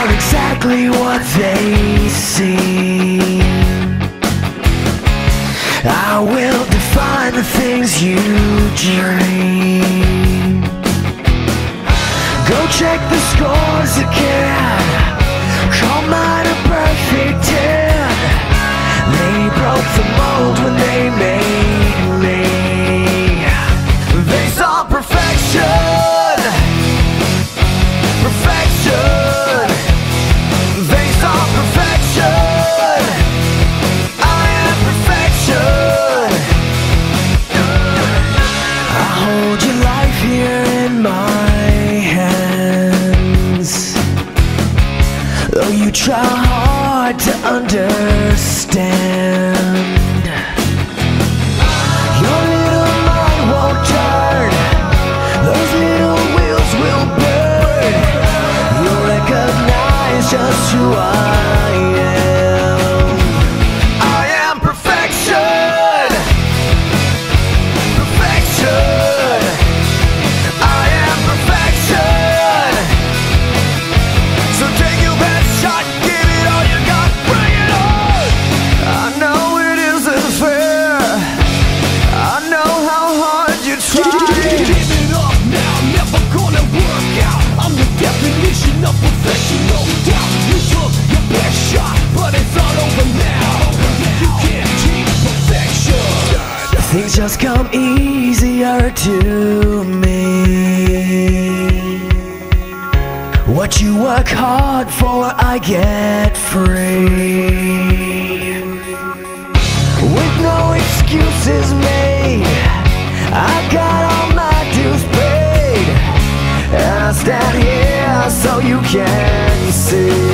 aren't exactly what they seem. I will define the things you dream. Go check the scores again. Call mine a perfect 10. They broke the mold when they made me. They saw perfection. Perfection. They saw perfection. I am perfection. I hold your life here in my hands. Though you try hard to understand, your little mind won't turn. Those little wheels will burn. You'll recognize just who I am. I am perfection. Perfection. I am perfection. So take your best shot, give it all you got, bring it on. I know it isn't fair. I know how hard you try. Give it up now, never gonna work out. I'm the definition of perfection, no doubt. You took your best shot, but it's all over now. You can't keep perfection. Things just come easier to me. What you work hard for, I get free. With no excuses made, I got all my dues paid. And I stand here so you can see.